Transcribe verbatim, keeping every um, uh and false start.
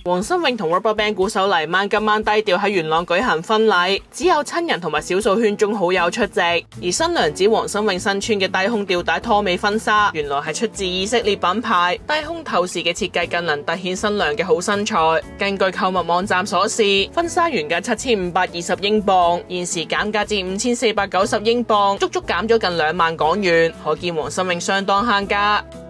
黃心穎同 RubberBand 鼓手黎曼今晚低調喺元朗舉行婚禮，只有親人同埋少數圈中好友出席。而新娘子黃心穎身穿嘅低胸吊帶拖尾婚紗，原來係出自以色列品牌，低胸透視嘅設計更能凸顯新娘嘅好身材。根據購物網站所示，婚紗原價七千五百二十英鎊，現時減價至五千四百九十英鎊，足足減咗近兩萬港元，可見黃心穎相當慳家。